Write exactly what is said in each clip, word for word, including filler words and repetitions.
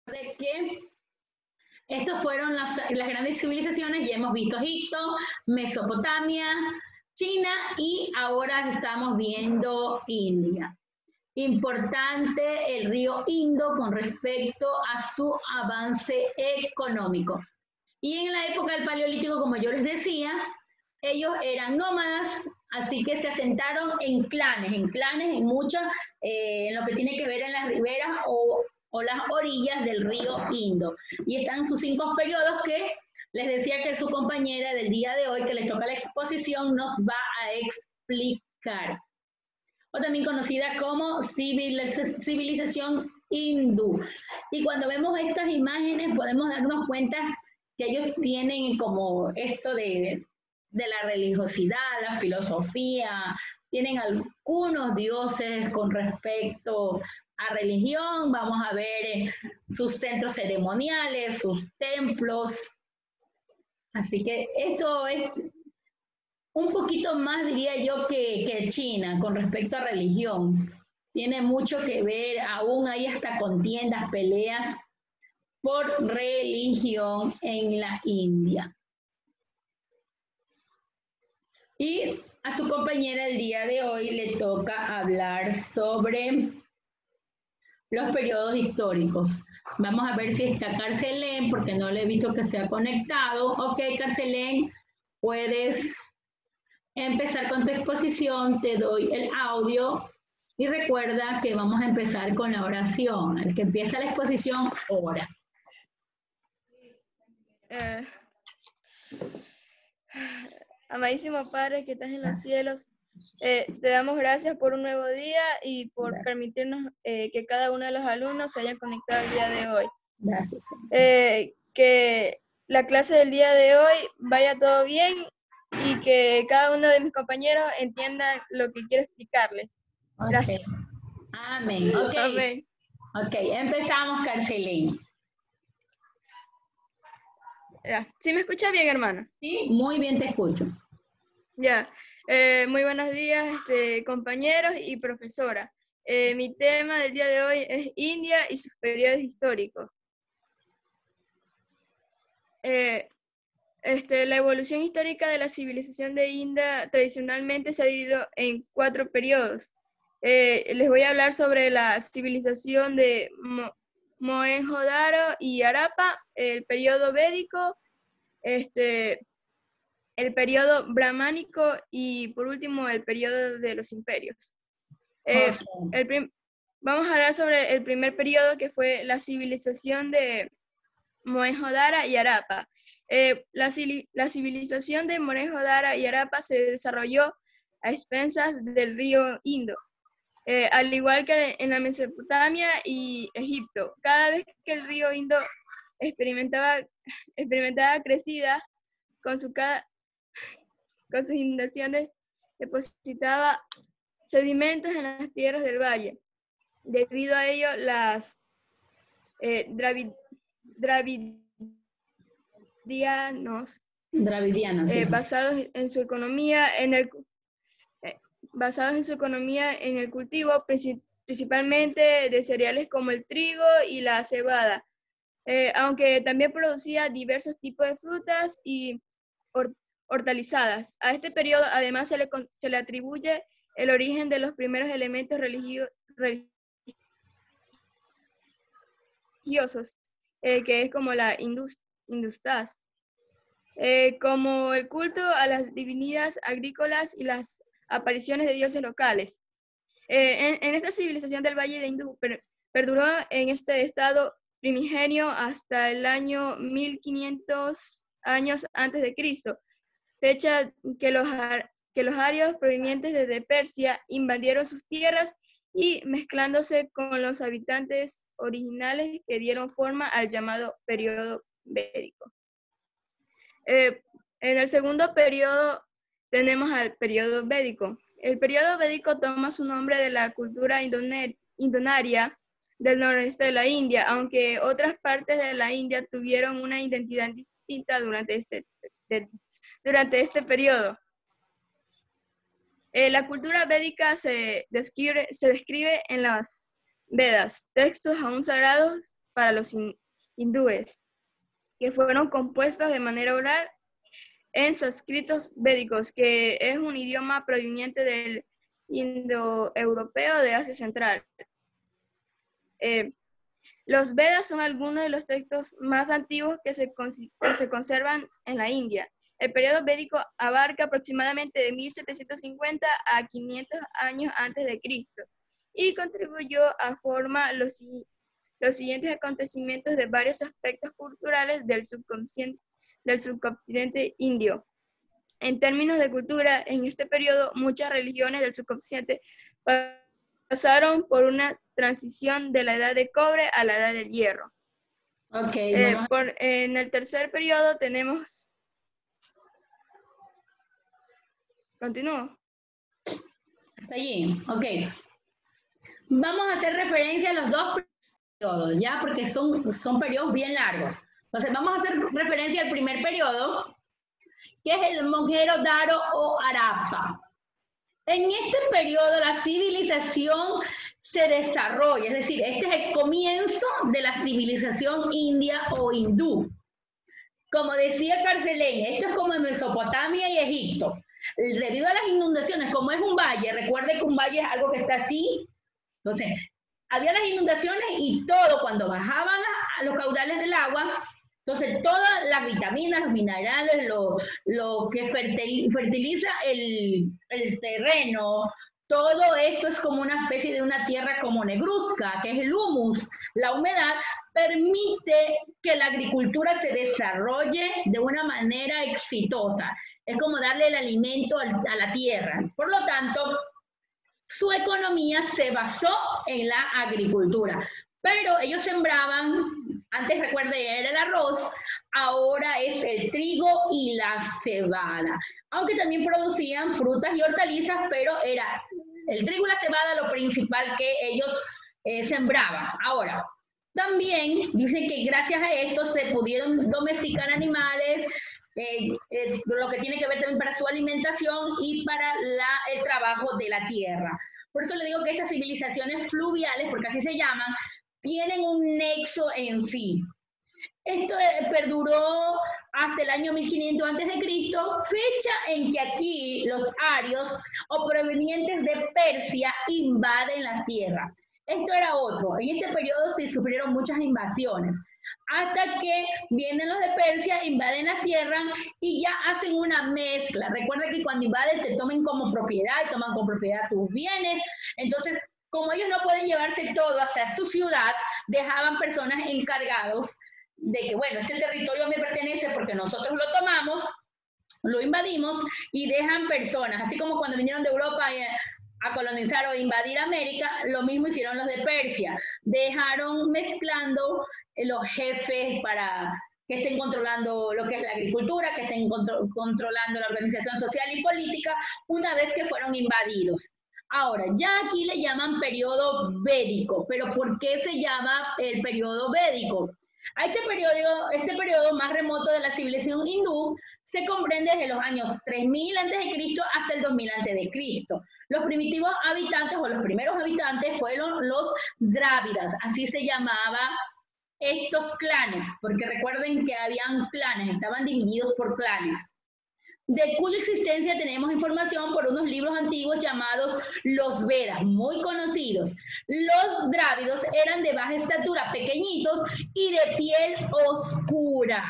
de que estas fueron las, las grandes civilizaciones. Ya hemos visto Egipto, Mesopotamia, China y ahora estamos viendo India. Importante el río Indo con respecto a su avance económico. Y en la época del Paleolítico, como yo les decía, ellos eran nómadas, así que se asentaron en clanes, en clanes, en muchas, eh, en lo que tiene que ver en las riberas o, o las orillas del río Indo. Y están sus cinco periodos que les decía que su compañera del día de hoy, que les toca la exposición, nos va a explicar. O también conocida como civilización hindú. Y cuando vemos estas imágenes podemos darnos cuenta que ellos tienen como esto de, de la religiosidad, la filosofía, tienen algunos dioses con respecto a religión. Vamos a ver sus centros ceremoniales, sus templos. Así que esto es un poquito más, diría yo, que, que China con respecto a religión. Tiene mucho que ver, aún hay hasta contiendas, peleas por religión en la India. Y a su compañera el día de hoy le toca hablar sobre los periodos históricos. Vamos a ver si está Carcelén, porque no le he visto que se ha conectado. Ok, Carcelén, puedes empezar con tu exposición, te doy el audio y recuerda que vamos a empezar con la oración. El que empieza la exposición, ora. Eh, amadísimo Padre que estás en los cielos, eh, te damos gracias por un nuevo día y por gracias. permitirnos eh, que cada uno de los alumnos se hayan conectado el día de hoy. Gracias. Eh, que la clase del día de hoy vaya todo bien y que cada uno de mis compañeros entienda lo que quiero explicarles. Okay. Gracias. Amén. Ok. Amén. Ok, empezamos, Carcelén. ¿Sí me escucha bien, hermano? Sí, muy bien te escucho. Ya, eh, muy buenos días, este, compañeros y profesora. Eh, mi tema del día de hoy es India y sus periodos históricos. Eh, este, la evolución histórica de la civilización de India tradicionalmente se ha dividido en cuatro periodos. Eh, les voy a hablar sobre la civilización de Mo Mohenjo-Daro y Harappa, el periodo védico, este, el periodo brahmánico y por último el periodo de los imperios. Eh, okay. el Vamos a hablar sobre el primer periodo que fue la civilización de Mohenjo-Daro y Harappa. Eh, la, la civilización de Mohenjo-Daro y Harappa se desarrolló a expensas del río Indo, eh, al igual que en la Mesopotamia y Egipto. Cada vez que el río Indo experimentaba, experimentaba crecida con, su, con sus inundaciones, depositaba sedimentos en las tierras del valle. Debido a ello, las eh, Dravid, Dravidianos, Dravidianos eh, sí. basados en su economía en el eh, basados en su economía en el cultivo principalmente de cereales como el trigo y la cebada, eh, aunque también producía diversos tipos de frutas y hort hortalizadas. A este periodo además se le, se le atribuye el origen de los primeros elementos religio religiosos, eh, que es como la indus industas, eh, como el culto a las divinidades agrícolas y las apariciones de dioses locales. Eh, en, en esta civilización del Valle de Hindú per, perduró en este estado primigenio hasta el año mil quinientos años antes de Cristo, fecha que los, que los arios provenientes desde Persia invadieron sus tierras y mezclándose con los habitantes originales que dieron forma al llamado periodo védico. Eh, en el segundo periodo tenemos al periodo védico. El periodo védico toma su nombre de la cultura indonaria del noroeste de la India, aunque otras partes de la India tuvieron una identidad distinta durante este, de, durante este periodo. Eh, la cultura védica se describe, se describe en las Vedas, textos aún sagrados para los hindúes, que fueron compuestos de manera oral en sánscritos védicos, que es un idioma proveniente del indoeuropeo de Asia Central. Eh, los Vedas son algunos de los textos más antiguos que se, que se conservan en la India. El periodo védico abarca aproximadamente de mil setecientos cincuenta a quinientos años antes de Cristo y contribuyó a formar los, los siguientes acontecimientos de varios aspectos culturales del subcontinente, del subcontinente indio. En términos de cultura, en este periodo muchas religiones del subcontinente pasaron por una transición de la edad de cobre a la edad del hierro. Okay, eh, por, en el tercer periodo tenemos... Continúo. Hasta allí, ok. Vamos a hacer referencia a los dos periodos, ¿ya? Porque son, son periodos bien largos. Entonces, vamos a hacer referencia al primer periodo, que es el Mohenjo Daro o Harappa. En este periodo la civilización se desarrolla, es decir, este es el comienzo de la civilización india o hindú. Como decía Carcelén, esto es como en Mesopotamia y Egipto. Debido a las inundaciones, como es un valle, recuerde que un valle es algo que está así, entonces, había las inundaciones y todo, cuando bajaban a los caudales del agua, entonces todas las vitaminas, los minerales, lo, lo que fertiliza el, el terreno, todo esto es como una especie de una tierra como negruzca, que es el humus, la humedad, permite que la agricultura se desarrolle de una manera exitosa. Es como darle el alimento a la tierra. Por lo tanto, su economía se basó en la agricultura. Pero ellos sembraban, antes recuerde era el arroz, ahora es el trigo y la cebada. Aunque también producían frutas y hortalizas, pero era el trigo y la cebada lo principal que ellos eh, sembraban. Ahora, también dicen que gracias a esto se pudieron domesticar animales, Eh, eh, lo que tiene que ver también para su alimentación y para la, el trabajo de la tierra. Por eso le digo que estas civilizaciones fluviales, porque así se llaman, tienen un nexo en sí. Esto eh, perduró hasta el año mil quinientos antes de Cristo, fecha en que aquí los arios o provenientes de Persia invaden la tierra. Esto era otro. En este periodo se sufrieron muchas invasiones, hasta que vienen los de Persia, invaden la tierra y ya hacen una mezcla. Recuerda que cuando invaden te toman como propiedad, toman como propiedad tus bienes. Entonces, como ellos no pueden llevarse todo hacia su ciudad, dejaban personas encargados de que, bueno, este territorio me pertenece porque nosotros lo tomamos, lo invadimos y dejan personas, así como cuando vinieron de Europa a colonizar o invadir América, lo mismo hicieron los de Persia. Dejaron mezclando los jefes para que estén controlando lo que es la agricultura, que estén contro controlando la organización social y política, una vez que fueron invadidos. Ahora, ya aquí le llaman periodo védico, pero ¿por qué se llama el periodo védico? A este periodo, este periodo más remoto de la civilización hindú se comprende desde los años tres mil antes de Cristo hasta el dos mil antes de Cristo. Los primitivos habitantes o los primeros habitantes fueron los drávidas, así se llamaba estos clanes, porque recuerden que habían clanes, estaban divididos por clanes, de cuya existencia tenemos información por unos libros antiguos llamados los Vedas, muy conocidos. Los drávidos eran de baja estatura, pequeñitos y de piel oscura,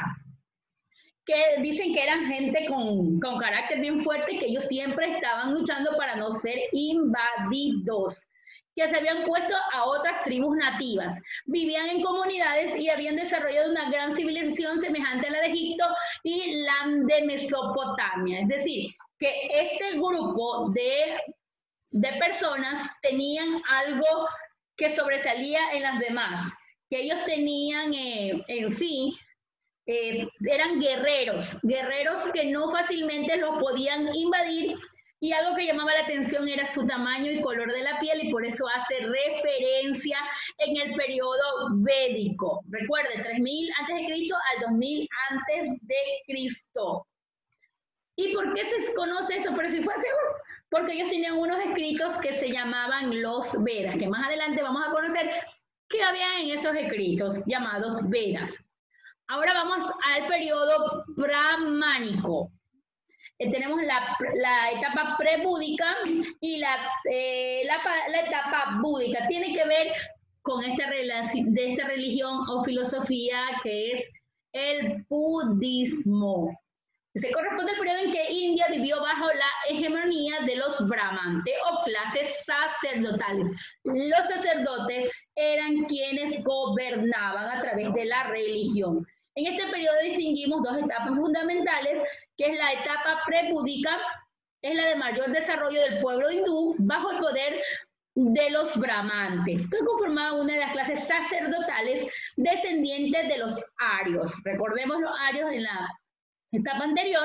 que dicen que eran gente con, con carácter bien fuerte, que ellos siempre estaban luchando para no ser invadidos, que se habían puesto a otras tribus nativas, vivían en comunidades y habían desarrollado una gran civilización semejante a la de Egipto y la de Mesopotamia. Es decir, que este grupo de, de personas tenían algo que sobresalía en las demás, que ellos tenían eh, en sí, eh, eran guerreros, guerreros que no fácilmente los podían invadir. Y algo que llamaba la atención era su tamaño y color de la piel, y por eso hace referencia en el periodo védico. Recuerde, tres mil antes de Cristo al dos mil antes de Cristo. ¿Y por qué se conoce esto? Pero si fue seguro, porque ellos tenían unos escritos que se llamaban los Vedas, que más adelante vamos a conocer que había en esos escritos llamados Vedas. Ahora vamos al periodo brahmánico. Eh, tenemos la, la etapa prebúdica y la, eh, la, la etapa búdica. Tiene que ver con esta, de esta religión o filosofía que es el budismo. Se corresponde al periodo en que India vivió bajo la hegemonía de los brahmanes o clases sacerdotales. Los sacerdotes eran quienes gobernaban a través de la religión. En este periodo distinguimos dos etapas fundamentales, que es la etapa prebúdica, es la de mayor desarrollo del pueblo hindú bajo el poder de los brahmanes, que conformaban una de las clases sacerdotales descendientes de los arios. Recordemos los arios en la etapa anterior,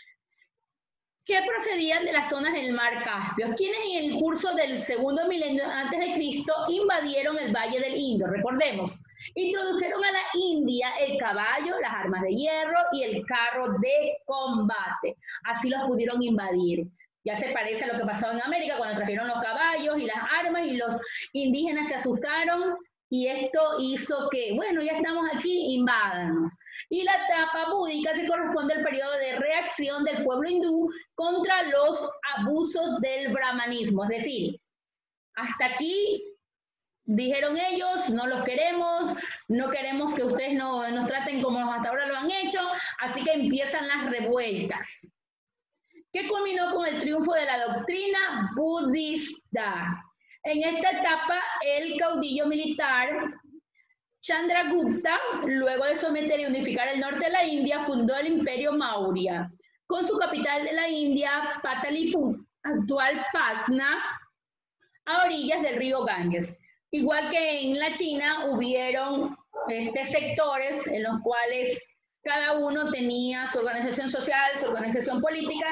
que procedían de las zonas del mar Caspio, quienes en el curso del segundo milenio antes de Cristo invadieron el valle del Indo. Recordemos, introdujeron a la India el caballo, las armas de hierro y el carro de combate. Así los pudieron invadir. Ya se parece a lo que pasó en América cuando trajeron los caballos y las armas y los indígenas se asustaron y esto hizo que, bueno, ya estamos aquí, invádanos. Y la etapa búdica que corresponde al periodo de reacción del pueblo hindú contra los abusos del brahmanismo. Es decir, hasta aquí dijeron ellos, no los queremos, no queremos que ustedes no, nos traten como hasta ahora lo han hecho, así que empiezan las revueltas, que culminó con el triunfo de la doctrina budista. En esta etapa, el caudillo militar Chandragupta, luego de someter y unificar el norte de la India, fundó el imperio Maurya, con su capital de la India, Pataliput, actual Patna, a orillas del río Ganges. Igual que en la China, hubieron este, sectores en los cuales cada uno tenía su organización social, su organización política,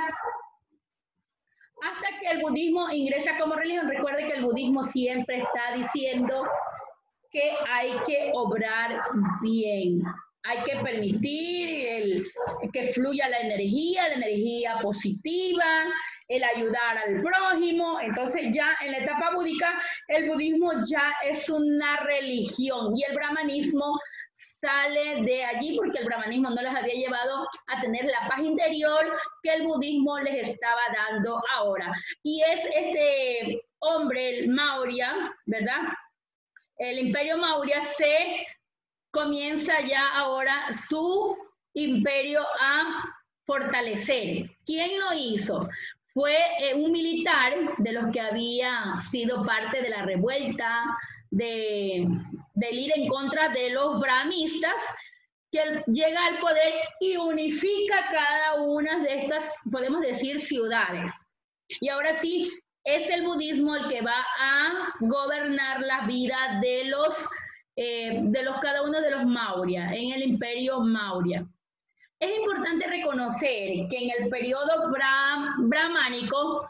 hasta que el budismo ingresa como religión. Recuerde que el budismo siempre está diciendo que hay que obrar bien, hay que permitir el, que fluya la energía, la energía positiva, el ayudar al prójimo. Entonces ya en la etapa búdica, el budismo ya es una religión y el brahmanismo sale de allí porque el brahmanismo no les había llevado a tener la paz interior que el budismo les estaba dando ahora. Y es este hombre, el Maurya, ¿verdad? El imperio Maurya se comienza ya ahora su imperio a fortalecer. ¿Quién lo hizo? Fue eh, un militar de los que había sido parte de la revuelta, de, del ir en contra de los brahmistas, que llega al poder y unifica cada una de estas, podemos decir, ciudades. Y ahora sí, es el budismo el que va a gobernar la vida de los, eh, de los cada uno de los Maurya, en el imperio Maurya. Es importante reconocer que en el periodo bra brahmánico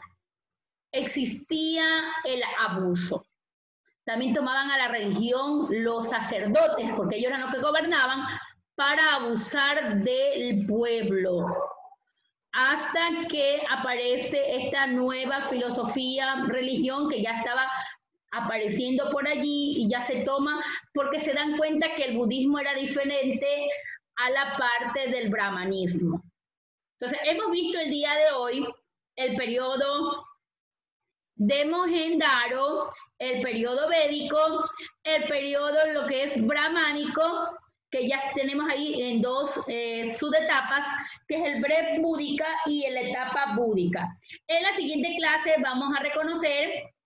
existía el abuso. También tomaban a la religión los sacerdotes, porque ellos eran los que gobernaban, para abusar del pueblo. Hasta que aparece esta nueva filosofía, religión que ya estaba apareciendo por allí y ya se toma porque se dan cuenta que el budismo era diferente a la parte del brahmanismo. Entonces, hemos visto el día de hoy el periodo de Mohenjo-Daro, el periodo védico, el periodo lo que es brahmánico, que ya tenemos ahí en dos eh, subetapas, que es el pre-búdica y la etapa búdica. En la siguiente clase vamos a reconocer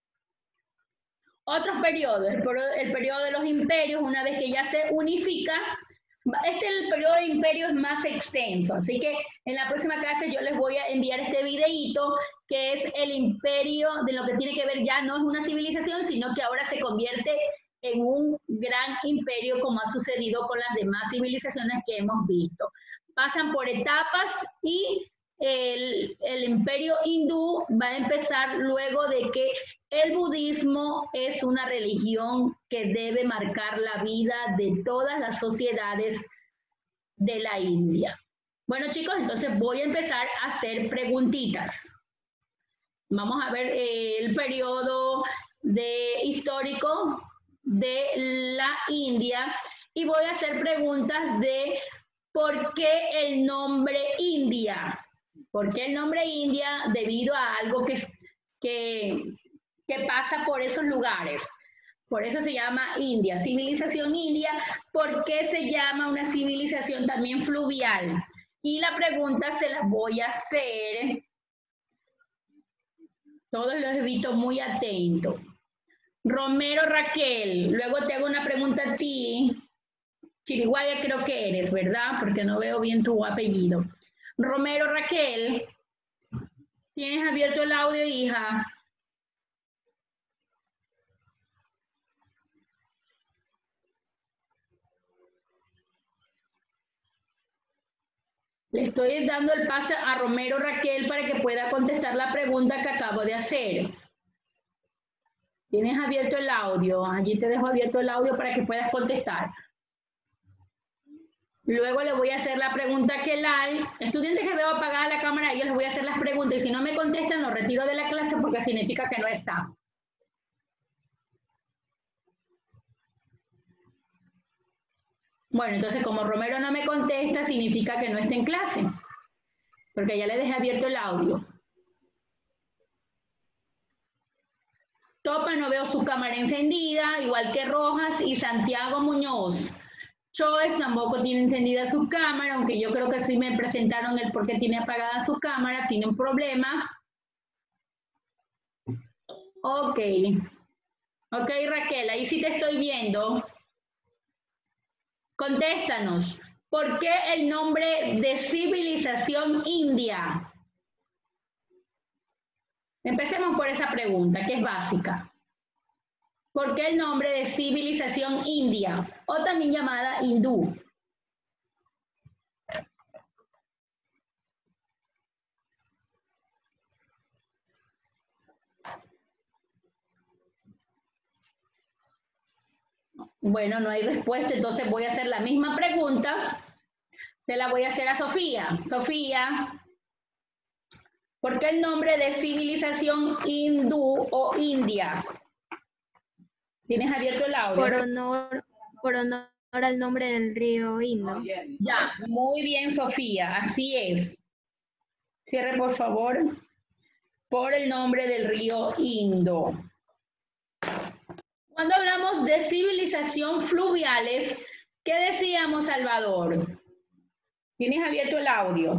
otros periodos, el, el periodo de los imperios, una vez que ya se unifica. Este el periodo de imperio es más extenso, así que en la próxima clase yo les voy a enviar este videíto, que es el imperio, de lo que tiene que ver ya no es una civilización, sino que ahora se convierte en un gran imperio, como ha sucedido con las demás civilizaciones que hemos visto. Pasan por etapas y el, el imperio hindú va a empezar luego de que el budismo es una religión que debe marcar la vida de todas las sociedades de la India. Bueno, chicos, entonces voy a empezar a hacer preguntitas. Vamos a ver eh, el periodo de histórico de la India y voy a hacer preguntas de por qué el nombre India. ¿Por qué el nombre India? Debido a algo que, que, que pasa por esos lugares. Por eso se llama India, civilización india. ¿Por qué se llama una civilización también fluvial? Y la pregunta se la voy a hacer. Todos los he visto muy atentos. Romero Raquel, luego te hago una pregunta a ti. Chiriguaya creo que eres, ¿verdad? Porque no veo bien tu apellido. Romero Raquel, ¿tienes abierto el audio, hija? Le estoy dando el pase a Romero Raquel para que pueda contestar la pregunta que acabo de hacer. Tienes abierto el audio. Allí te dejo abierto el audio para que puedas contestar. Luego le voy a hacer la pregunta a Kelal. Estudiantes que veo apagada la cámara, yo les voy a hacer las preguntas y si no me contestan, los retiro de la clase porque significa que no está. Bueno, entonces como Romero no me contesta, significa que no está en clase, porque ya le dejé abierto el audio. Topa, no veo su cámara encendida, igual que Rojas y Santiago Muñoz. Choice tampoco tiene encendida su cámara, aunque yo creo que sí me presentaron el por qué tiene apagada su cámara, tiene un problema. Ok. Ok, Raquel, ahí sí te estoy viendo. Contéstanos, ¿por qué el nombre de civilización india? Empecemos por esa pregunta, que es básica. ¿Por qué el nombre de civilización india, o también llamada hindú? Bueno, no hay respuesta, entonces voy a hacer la misma pregunta. Se la voy a hacer a Sofía. Sofía, ¿por qué el nombre de civilización hindú o india? ¿Tienes abierto el audio? Por honor, por honor al nombre del río Indo. Ya, muy bien, Sofía, así es. Cierre, por favor. Por el nombre del río Indo. Cuando hablamos de civilización fluviales, ¿qué decíamos, Salvador? ¿Tienes abierto el audio?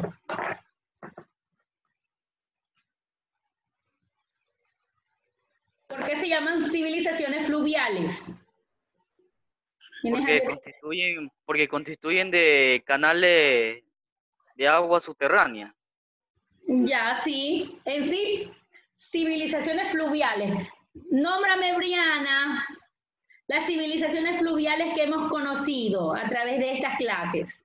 ¿Por qué se llaman civilizaciones fluviales? Porque constituyen, porque constituyen de canales de agua subterránea. Ya, sí. En sí, civilizaciones fluviales. Nómbrame, Briana, las civilizaciones fluviales que hemos conocido a través de estas clases.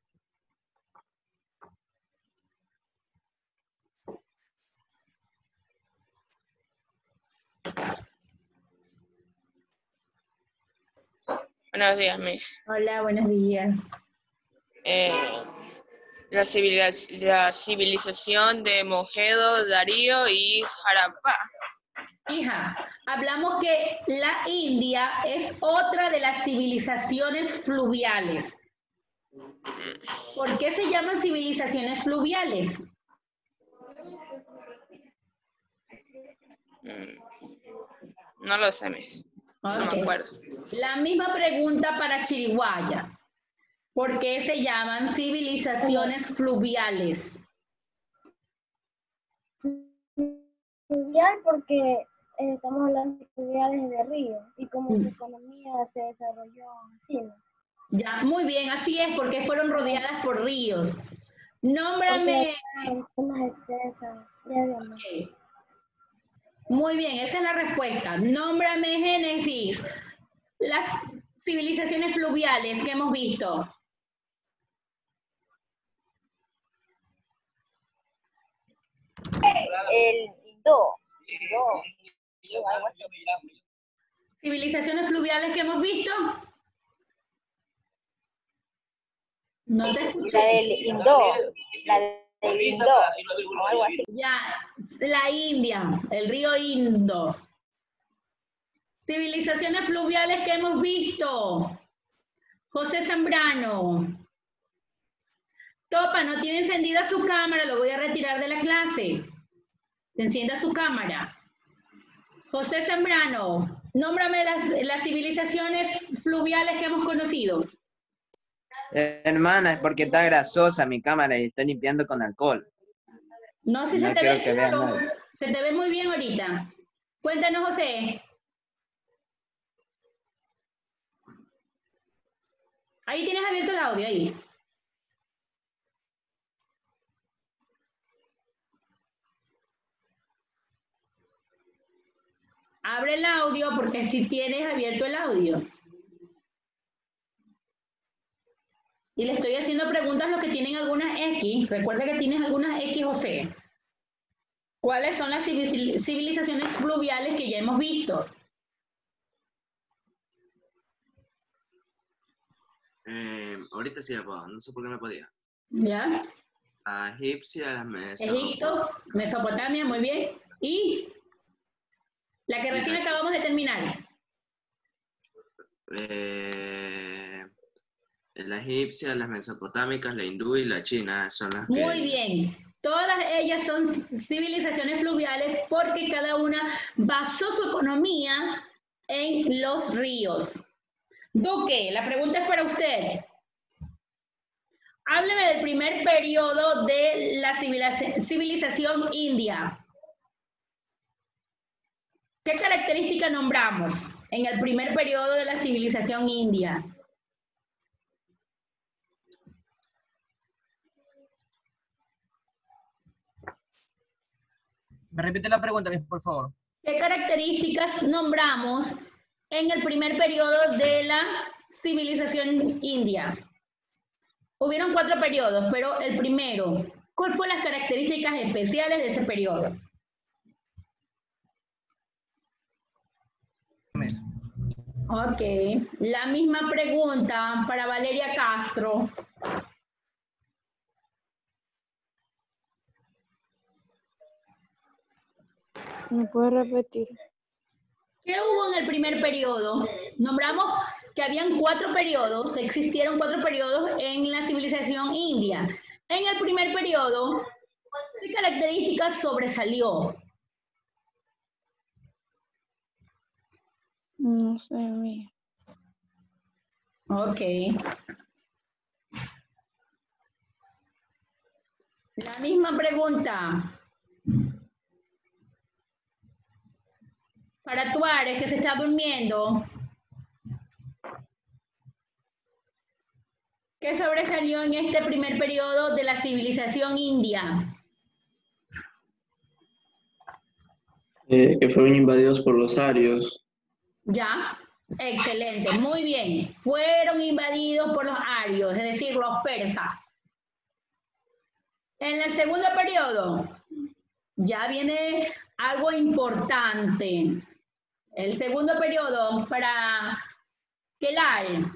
Buenos días, Miss. Hola, buenos días. Eh, la, civiliz la civilización de Mohenjo, Darío y Harappa. Hija, hablamos que la India es otra de las civilizaciones fluviales. ¿Por qué se llaman civilizaciones fluviales? No lo sé, Miss. No Okay. me acuerdo. La misma pregunta para Chiriguaya. ¿Por qué se llaman civilizaciones fluviales? Fluvial porque eh, estamos hablando de fluviales de río y como su economía se desarrolló encima. Ya, muy bien, así es, porque fueron rodeadas por ríos. Nómbrame. Okay. Muy bien, esa es la respuesta. Nómbrame, Génesis, las civilizaciones fluviales que hemos visto. El Indo. ¿Civilizaciones fluviales que hemos visto? No te escuché. La del Indo. La del Indo. O algo así. Ya, la India, el río Indo. Civilizaciones fluviales que hemos visto. José Zambrano. Topa, no tiene encendida su cámara, lo voy a retirar de la clase. Encienda su cámara. José Zambrano, nómbrame las, las civilizaciones fluviales que hemos conocido. Eh, hermana, es porque está grasosa mi cámara y está limpiando con alcohol. No, si No se te quiero ve que vean claro, nada. se te ve muy bien ahorita. Cuéntanos, José. Ahí tienes abierto el audio, ahí. Abre el audio porque si tienes abierto el audio. Y le estoy haciendo preguntas a los que tienen algunas X. Recuerda que tienes algunas X, José. ¿Cuáles son las civil- civilizaciones fluviales que ya hemos visto? Eh, ahorita sí la puedo, no sé por qué no podía. ¿Ya? La egipcia, la mesopotamia. Egipto, Mesopotamia, muy bien. Y la que recién Irak. acabamos de terminar. Eh, la egipcia, las mesopotámicas, la hindú y la china son las que... Muy bien. Todas ellas son civilizaciones fluviales porque cada una basó su economía en los ríos. Duque, la pregunta es para usted. Hábleme del primer periodo de la civiliza- civilización india. ¿Qué característica nombramos en el primer periodo de la civilización india? Me repite la pregunta, por favor. ¿Qué características nombramos en el primer periodo de la civilización india? Hubieron cuatro periodos, pero el primero, ¿cuáles fueron las características especiales de ese periodo? Ok, la misma pregunta para Valeria Castro. ¿Me puede repetir? ¿Qué hubo en el primer periodo? Nombramos que habían cuatro periodos, existieron cuatro periodos en la civilización india. En el primer periodo, ¿qué características sobresalió? No sé, mía. Ok. La misma pregunta. Para Tuárez, que se está durmiendo. ¿Qué sobresalió en este primer periodo de la civilización india? Eh, que fueron invadidos por los arios. Ya, excelente, muy bien. Fueron invadidos por los arios, es decir, los persas. En el segundo periodo, ya viene algo importante. El segundo periodo para Kelal.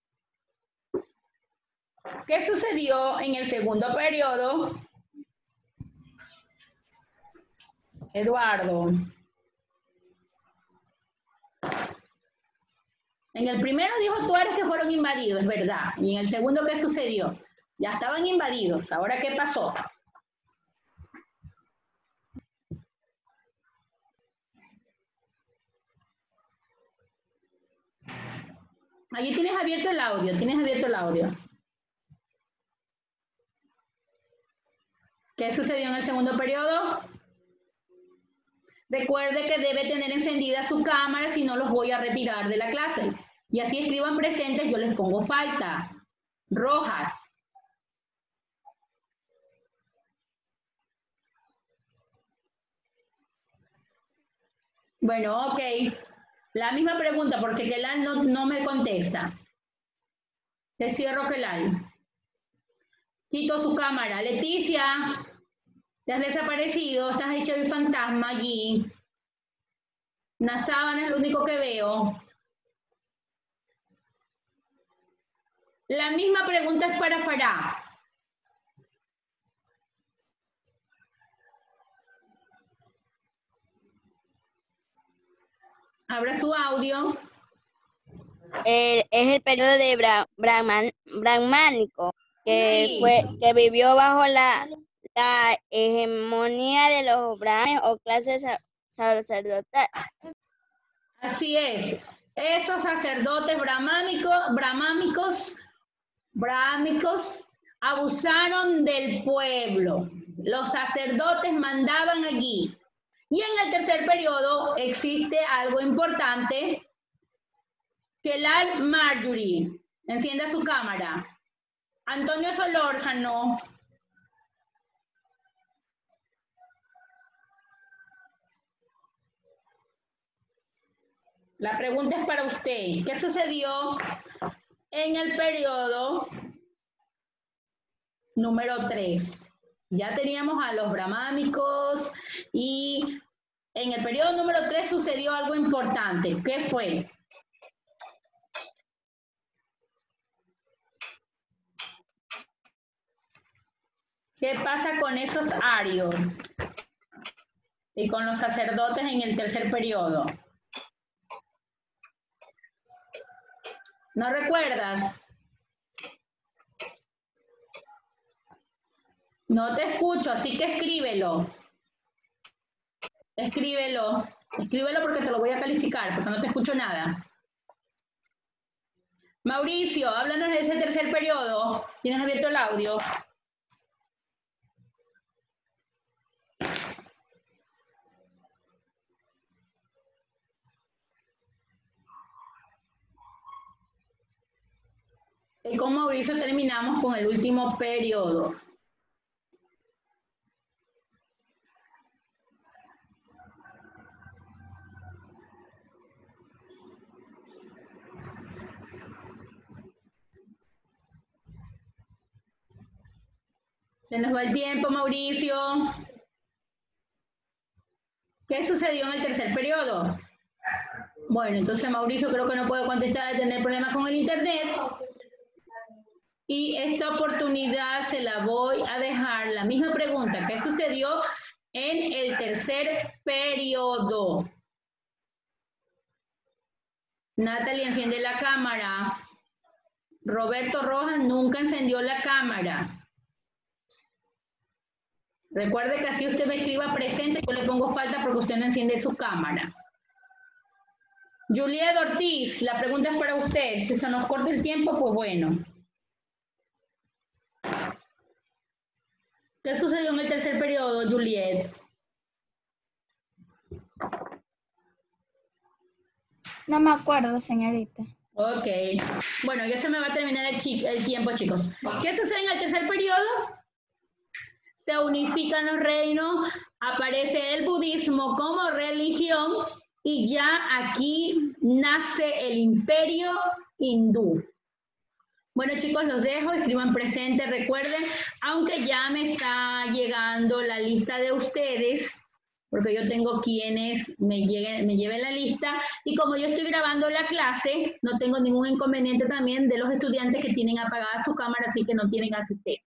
¿Qué sucedió en el segundo periodo? Eduardo. En el primero dijo Tuárez que fueron invadidos, es verdad. Y en el segundo, ¿qué sucedió? Ya estaban invadidos. ¿Ahora qué pasó? Allí tienes abierto el audio, tienes abierto el audio. ¿Qué sucedió en el segundo periodo? Recuerde que debe tener encendida su cámara, si no los voy a retirar de la clase. Y así escriban presentes, yo les pongo falta. Rojas. Bueno, ok. La misma pregunta, porque Kelal no, no me contesta. Le cierro Kelal. Quito su cámara. Leticia, te has desaparecido, estás hecho el fantasma allí. Una sábana es lo único que veo. La misma pregunta es para Farah. Abra su audio. El- es el periodo de Bra- Brahman- brahmánico que Sí. fue que vivió bajo la, la hegemonía de los brahmanes o clases sa- sacerdotales. Así es. Esos sacerdotes brahmánicos, brahmánicos, brahmánicos abusaron del pueblo. Los sacerdotes mandaban allí. Y en el tercer periodo existe algo importante. Kelal Marjorie, encienda su cámara. Antonio Solórzano. La pregunta es para usted. ¿Qué sucedió en el periodo número tres? Ya teníamos a los brahmánicos y en el periodo número tres sucedió algo importante. ¿Qué fue? ¿Qué pasa con esos arios y con los sacerdotes en el tercer periodo? ¿No recuerdas? No te escucho, así que escríbelo. Escríbelo. Escríbelo porque te lo voy a calificar, porque no te escucho nada. Mauricio, háblanos de ese tercer periodo. ¿Tienes abierto el audio? Y con Mauricio terminamos con el último periodo. Se nos va el tiempo, Mauricio. ¿Qué sucedió en el tercer periodo? Bueno, entonces Mauricio creo que no puedo contestar de tener problemas con el internet. Y esta oportunidad se la voy a dejar la misma pregunta. ¿Qué sucedió en el tercer periodo? Natalie, enciende la cámara. Roberto Rojas nunca encendió la cámara. Recuerde que así usted me escriba presente, yo le pongo falta porque usted no enciende su cámara. Juliet Ortiz, la pregunta es para usted. Si se nos corta el tiempo, pues bueno. ¿Qué sucedió en el tercer periodo, Juliet? No me acuerdo, señorita. Ok. Bueno, ya se me va a terminar el, chi- el tiempo, chicos. ¿Qué sucede en el tercer periodo? Se unifican los reinos, aparece el budismo como religión y ya aquí nace el imperio hindú. Bueno, chicos, los dejo, escriban presente, recuerden, aunque ya me está llegando la lista de ustedes, porque yo tengo quienes me, lleguen, me lleven la lista, y como yo estoy grabando la clase, no tengo ningún inconveniente también de los estudiantes que tienen apagada su cámara, así que no tienen asistencia.